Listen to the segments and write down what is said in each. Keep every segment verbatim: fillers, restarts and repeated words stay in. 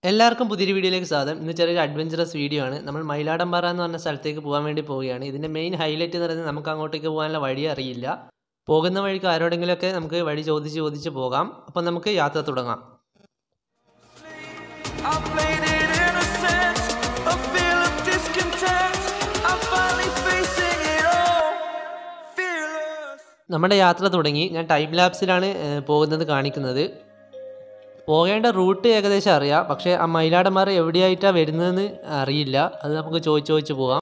എല്ലാവർക്കും പുതിയൊരു വീഡിയോയിലേക്ക് സ്വാഗതം. ഇന്ന് ചെറിയൊരു അഡ്വഞ്ചറസ് വീഡിയോ ആണ്. നമ്മൾ മയിലാടംപാറ എന്ന് പറഞ്ഞ സ്ഥലത്തേക്ക് പോകാൻ വേണ്ടി പോവുകയാണ്. ഇതിൻ്റെ മെയിൻ ഹൈലൈറ്റ് എന്ന് പറയുന്നത് നമുക്ക് അങ്ങോട്ടേക്ക് പോകാനുള്ള വഴി അറിയില്ല. പോകുന്ന വഴിക്ക് ആരോടെങ്കിലുമൊക്കെ നമുക്ക് വഴി ചോദിച്ച് ചോദിച്ച് പോകാം. അപ്പം നമുക്ക് യാത്ര തുടങ്ങാം. നമ്മുടെ യാത്ര തുടങ്ങി. ഞാൻ ടൈം ലാപ്സിലാണ് പോകുന്നത് കാണിക്കുന്നത്. പോകേണ്ട റൂട്ട് ഏകദേശം അറിയാം, പക്ഷേ ആ മയിലാടംപാറ എവിടെയായിട്ടാണ് വരുന്നതെന്ന് അറിയില്ല. അത് നമുക്ക് ചോദിച്ച് ചോദിച്ച് പോകാം.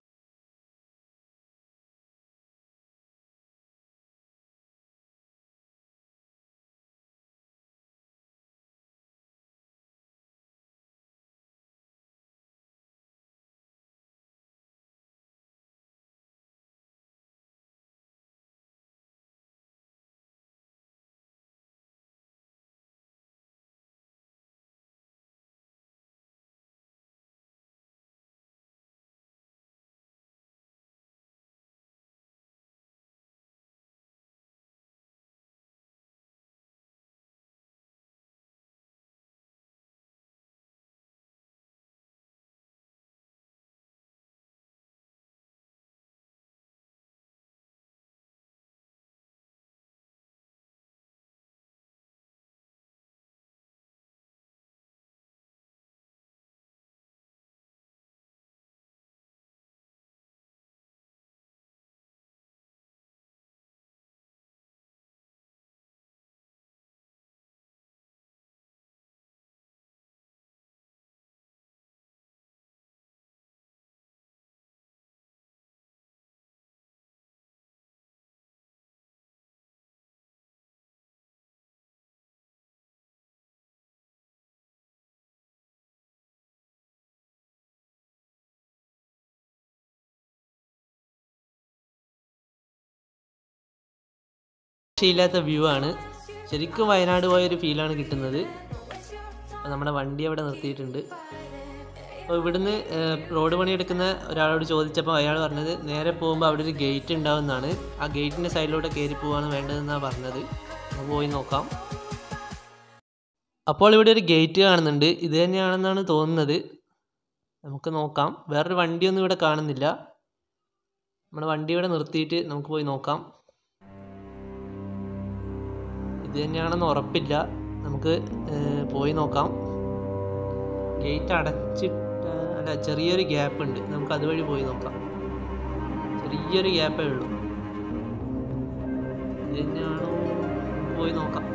ഇല്ലാത്ത വ്യൂ ആണ്. ശരിക്കും വയനാട് പോയൊരു ഫീലാണ് കിട്ടുന്നത്. അപ്പോൾ നമ്മുടെ വണ്ടി അവിടെ നിർത്തിയിട്ടുണ്ട്. അപ്പോൾ ഇവിടുന്ന് റോഡ് പണിയെടുക്കുന്ന ഒരാളോട് ചോദിച്ചപ്പോൾ അയാൾ പറഞ്ഞത് നേരെ പോകുമ്പോൾ അവിടെ ഒരു ഗേറ്റ് ഉണ്ടാവുന്നതാണ്. ആ ഗേറ്റിൻ്റെ സൈഡിലൂടെ കയറി പോവാണ് വേണ്ടതെന്നാണ് പറഞ്ഞത്. അപ്പോൾ പോയി നോക്കാം. അപ്പോൾ ഇവിടെ ഒരു ഗേറ്റ് കാണുന്നുണ്ട്. ഇത് തന്നെയാണെന്നാണ് തോന്നുന്നത്. നമുക്ക് നോക്കാം. വേറൊരു വണ്ടിയൊന്നും ഇവിടെ കാണുന്നില്ല. നമ്മുടെ വണ്ടി ഇവിടെ നിർത്തിയിട്ട് നമുക്ക് പോയി നോക്കാം. ഇത് തന്നെയാണെന്ന് ഉറപ്പില്ല. നമുക്ക് പോയി നോക്കാം. ഗേറ്റ് അടച്ചിട്ട് അല്ല, ചെറിയൊരു ഗ്യാപ്പ് ഉണ്ട്. നമുക്ക് അതുവഴി പോയി നോക്കാം. ചെറിയൊരു ഗ്യാപ്പേ ഉള്ളൂ. ഇത് തന്നെയാണോ? പോയി നോക്കാം.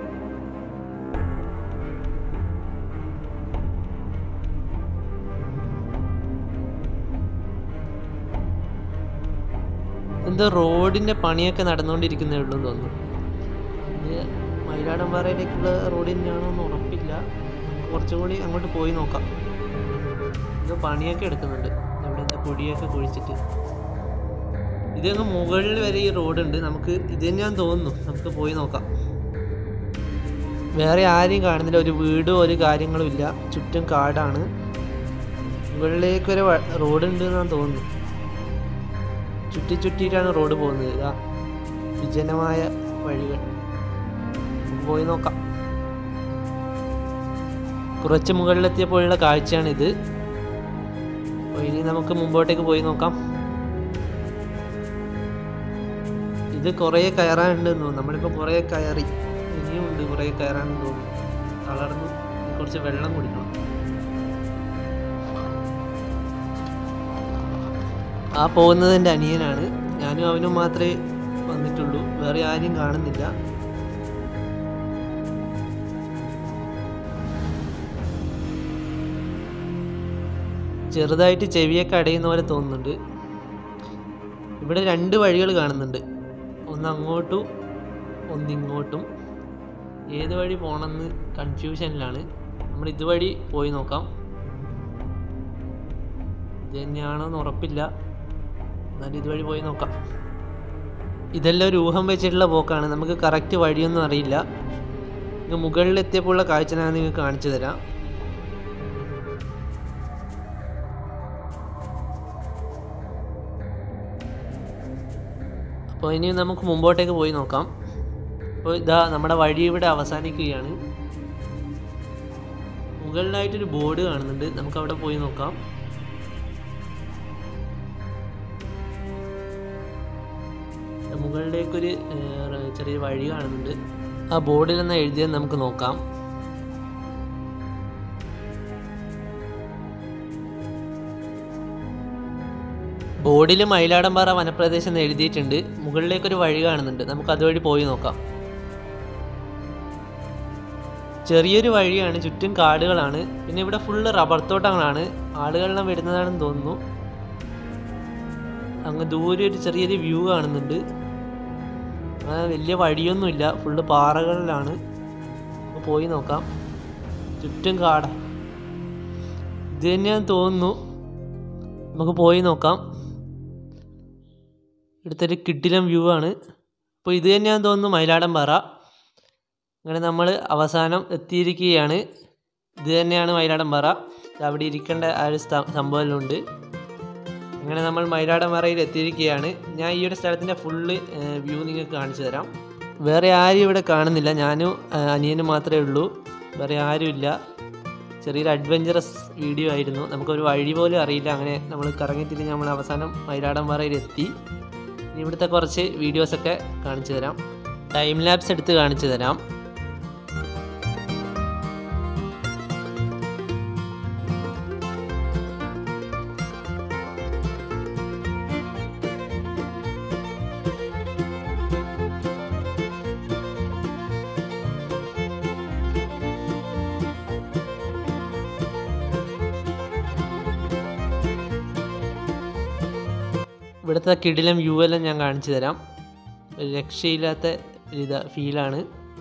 എന്തോ റോഡിൻ്റെ പണിയൊക്കെ നടന്നുകൊണ്ടിരിക്കുന്നേ ഉള്ളൂ എന്ന് തോന്നുന്നു. മയിലാടംപാറയിലേക്കുള്ള റോഡ് തന്നെയാണോ എന്ന് ഉറപ്പില്ല. കുറച്ചും കൂടി അങ്ങോട്ട് പോയി നോക്കാം. ഇത് പണിയൊക്കെ എടുക്കുന്നുണ്ട്. ഇവിടെ എന്താ പൊടിയൊക്കെ കുഴിച്ചിട്ട്. ഇതങ്ങ് മുകളിൽ വരെ ഈ റോഡുണ്ട്. നമുക്ക് ഇത് തന്നെയാണെന്ന് തോന്നുന്നു. നമുക്ക് പോയി നോക്കാം. വേറെ ആരെയും കാണുന്നില്ല. ഒരു വീടും ഒരു കാര്യങ്ങളും ഇല്ല. ചുറ്റും കാടാണ്. മുകളിലേക്ക് വരെ റോഡുണ്ട് എന്നാണ് തോന്നുന്നു. ചുറ്റി ചുറ്റിയിട്ടാണ് റോഡ് പോകുന്നത്. ഇതാ വിജനമായ വഴികൾ. പോയി നോക്കാം. കുറച്ച് മുകളിലെത്തിയപ്പോഴുള്ള കാഴ്ചയാണിത്. അപ്പോൾ ഇനി നമുക്ക് മുമ്പോട്ടേക്ക് പോയി നോക്കാം. ഇത് കുറേ കയറാനുണ്ട് എന്ന് തോന്നുന്നു. നമ്മളിപ്പോൾ കുറേ കയറി. ഇനിയും ഉണ്ട് കുറേ കയറാനുണ്ട് തോന്നുന്നു. തളർന്ന് കുറച്ച് വെള്ളം കുടിക്കണം. ആ പോകുന്നത് എൻ്റെ അനിയനാണ്. ഞാനും അവനും മാത്രമേ വന്നിട്ടുള്ളൂ. വേറെ ആരെയും കാണുന്നില്ല. ചെറുതായിട്ട് ചെവിയൊക്കെ അടയുന്ന പോലെ തോന്നുന്നുണ്ട്. ഇവിടെ രണ്ട് വഴികൾ കാണുന്നുണ്ട്. ഒന്ന് അങ്ങോട്ടും ഒന്നിങ്ങോട്ടും. ഏത് വഴി പോകണമെന്ന് കൺഫ്യൂഷനിലാണ്. നമ്മൾ ഇതുവഴി പോയി നോക്കാം. ഇത് തന്നെയാണോന്ന് ഉറപ്പില്ല. എന്നാലും ഇതുവഴി പോയി നോക്കാം. ഇതെല്ലാം ഒരു ഊഹം വെച്ചിട്ടുള്ള പോക്കാണ്. നമുക്ക് കറക്റ്റ് വഴിയൊന്നും അറിയില്ല. ഇത് മുകളിലെത്തിയപ്പോഴുള്ള കാഴ്ച ഞാൻ നിങ്ങൾക്ക് കാണിച്ചു തരാം. അപ്പോൾ ഇനി നമുക്ക് മുമ്പോട്ടേക്ക് പോയി നോക്കാം. അപ്പോൾ ഇതാ നമ്മുടെ വഴി ഇവിടെ അവസാനിക്കുകയാണ്. മുകളിലായിട്ടൊരു ബോർഡ് കാണുന്നുണ്ട്, നമുക്ക് അവിടെ പോയി നോക്കാം. മുകളിലേക്കൊരു ചെറിയ വഴി കാണുന്നുണ്ട്. ആ ബോർഡിൽ നിന്ന് എഴുതിയത് നമുക്ക് നോക്കാം. ബോർഡിൽ മയിലാടംപാറ വനപ്രദേശം എന്ന് എഴുതിയിട്ടുണ്ട്. മുകളിലേക്കൊരു വഴി കാണുന്നുണ്ട്, നമുക്ക് അതുവഴി പോയി നോക്കാം. ചെറിയൊരു വഴിയാണ്, ചുറ്റും കാടുകളാണ്. പിന്നെ ഇവിടെ ഫുള്ള് റബ്ബർ തോട്ടങ്ങളാണ്, ആളുകളെല്ലാം വരുന്നതാണെന്ന് തോന്നുന്നു. അങ്ങ് ദൂരെ ഒരു ചെറിയൊരു വ്യൂ കാണുന്നുണ്ട്. അങ്ങനെ വലിയ വഴിയൊന്നുമില്ല, ഫുള്ള് പാറകളിലാണ്. നമുക്ക് പോയി നോക്കാം. ചുറ്റും കാട, ഇത് തന്നെയാണെന്ന് തോന്നുന്നു. നമുക്ക് പോയി നോക്കാം. ഇവിടുത്തെ കിടിലം വ്യൂ ആണ്. അപ്പോൾ ഇത് തന്നെയാണെന്ന് തോന്നുന്നു മയിലാടംപാറ. അങ്ങനെ നമ്മൾ അവസാനം എത്തിയിരിക്കുകയാണ്. ഇത് തന്നെയാണ് മയിലാടംപാറ. അവിടെ ഇരിക്കേണ്ട ആ ഒരു സംഭവമെല്ലാം ഉണ്ട്. അങ്ങനെ നമ്മൾ മയിലാടംപാറയിൽ എത്തിയിരിക്കുകയാണ്. ഞാൻ ഈ ഒരു സ്ഥലത്തിൻ്റെ ഫുള്ള് വ്യൂ നിങ്ങൾക്ക് കാണിച്ചു തരാം. വേറെ ആരും ഇവിടെ കാണുന്നില്ല, ഞാനും അനിയനും മാത്രമേ ഉള്ളൂ, വേറെ ആരുമില്ല. ചെറിയൊരു അഡ്വഞ്ചറസ് വീഡിയോ ആയിരുന്നു. നമുക്കൊരു വഴി പോലും അറിയില്ല. അങ്ങനെ നമ്മൾ കറങ്ങിത്തിരിഞ്ഞ് നമ്മൾ അവസാനം മയിലാടംപാറയിൽ എത്തി. ഇവിടുത്തെ കുറച്ച് വീഡിയോസൊക്കെ കാണിച്ചു തരാം, ടൈം ലാപ്സ് എടുത്ത് കാണിച്ചു തരാം. ഇവിടുത്തെ കിടിലം വ്യൂ എല്ലാം ഞാൻ കാണിച്ചു തരാം. ഒരു രക്ഷയില്ലാത്ത ഇതാ ഫീലാണ്.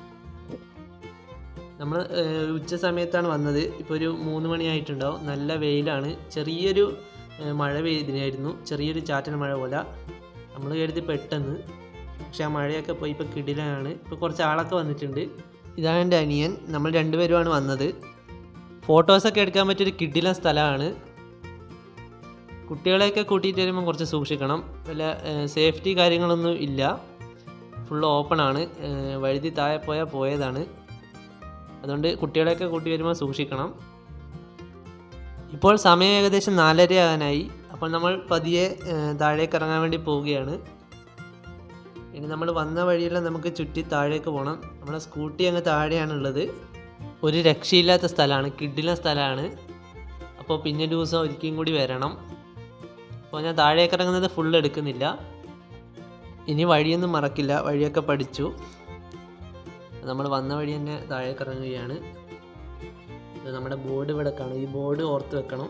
നമ്മൾ ഉച്ച സമയത്താണ് വന്നത്. ഇപ്പോൾ ഒരു മൂന്ന് മണിയായിട്ടുണ്ടാവും. നല്ല വെയിലാണ്. ചെറിയൊരു മഴ പെയ്തിനായിരുന്നു, ചെറിയൊരു ചാറ്റൽ മഴ പോലെ. നമ്മൾ കരുതി പെട്ടെന്ന്, പക്ഷെ ആ മഴയൊക്കെ പോയി ഇപ്പോൾ കിടിലാണ്. ഇപ്പോൾ കുറച്ച് ആളൊക്കെ വന്നിട്ടുണ്ട്. ഇതാണ് എൻ്റെ അനിയൻ. നമ്മൾ രണ്ടുപേരുമാണ് വന്നത്. ഫോട്ടോസൊക്കെ എടുക്കാൻ പറ്റിയൊരു കിടിലം സ്ഥലമാണ്. കുട്ടികളെയൊക്കെ കൂട്ടിയിട്ട് വരുമ്പോൾ കുറച്ച് സൂക്ഷിക്കണം. വല്ല സേഫ്റ്റി കാര്യങ്ങളൊന്നും ഇല്ല, ഫുള്ള് ഓപ്പണാണ്. വഴുതി താഴെ പോയാൽ പോയതാണ്. അതുകൊണ്ട് കുട്ടികളെയൊക്കെ കൂട്ടി വരുമ്പോൾ സൂക്ഷിക്കണം. ഇപ്പോൾ സമയം ഏകദേശം നാലര ആകാനായി. അപ്പോൾ നമ്മൾ പതിയെ താഴേക്ക് ഇറങ്ങാൻ വേണ്ടി പോവുകയാണ്. ഇനി നമ്മൾ വന്ന വഴിയെല്ലാം നമുക്ക് ചുറ്റി താഴേക്ക് പോകണം. നമ്മുടെ സ്കൂട്ടി അങ്ങ് താഴെയാണുള്ളത്. ഒരു രക്ഷയില്ലാത്ത സ്ഥലമാണ്, കിടിലൻ സ്ഥലമാണ്. അപ്പോൾ പിന്നെ ദിവസം ഒരിക്കലും കൂടി വരണം. അപ്പോൾ ഞാൻ താഴേക്ക് ഇറങ്ങുന്നത് ഫുള്ള് എടുക്കുന്നില്ല. ഇനി വഴിയൊന്നും മറക്കില്ല, വഴിയൊക്കെ പഠിച്ചു. നമ്മൾ വന്ന വഴി തന്നെ താഴേക്ക് ഇറങ്ങുകയാണ്. നമ്മുടെ ബോർഡ് ഇവിടെ കാണും, ഈ ബോർഡ് ഓർത്ത് വെക്കണം.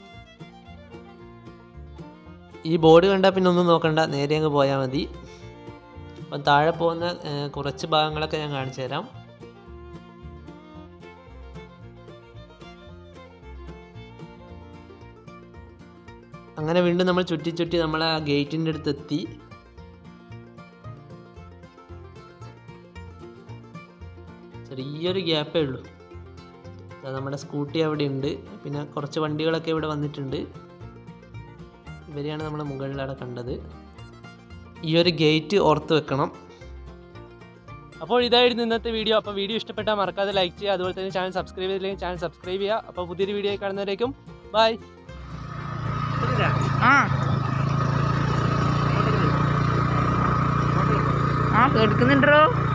ഈ ബോർഡ് കണ്ടാൽ പിന്നെ ഒന്നും നോക്കണ്ട, നേരെ അങ്ങ് പോയാൽ മതി. അപ്പം താഴെ പോകുന്ന കുറച്ച് ഭാഗങ്ങളൊക്കെ ഞാൻ കാണിച്ചു തരാം. അങ്ങനെ വീണ്ടും നമ്മൾ ചുറ്റി ചുറ്റി നമ്മൾ ആ ഗേറ്റിൻ്റെ അടുത്ത് എത്തി. ചെറിയൊരു ഗ്യാപ്പേ ഉള്ളൂ. നമ്മുടെ സ്കൂട്ടി അവിടെ ഉണ്ട്. പിന്നെ കുറച്ച് വണ്ടികളൊക്കെ ഇവിടെ വന്നിട്ടുണ്ട്. ഇവരെയാണ് നമ്മൾ മുകളിലവിടെ കണ്ടത്. ഈ ഒരു ഗേറ്റ് ഓർത്ത് വെക്കണം. അപ്പോൾ ഇതായിരുന്നു ഇന്നത്തെ വീഡിയോ. അപ്പോൾ വീഡിയോ ഇഷ്ടപ്പെട്ടാൽ മറക്കാതെ ലൈക്ക് ചെയ്യുക. അതുപോലെ തന്നെ ചാനൽ സബ്സ്ക്രൈബ് ചെയ്തില്ലെങ്കിൽ ചാനൽ സബ്സ്ക്രൈബ് ചെയ്യുക. അപ്പോൾ പുതിയൊരു വീഡിയോ കാണുന്നവരേക്കും ബൈ. ആ ആ കേൾക്കുന്നുണ്ടോ?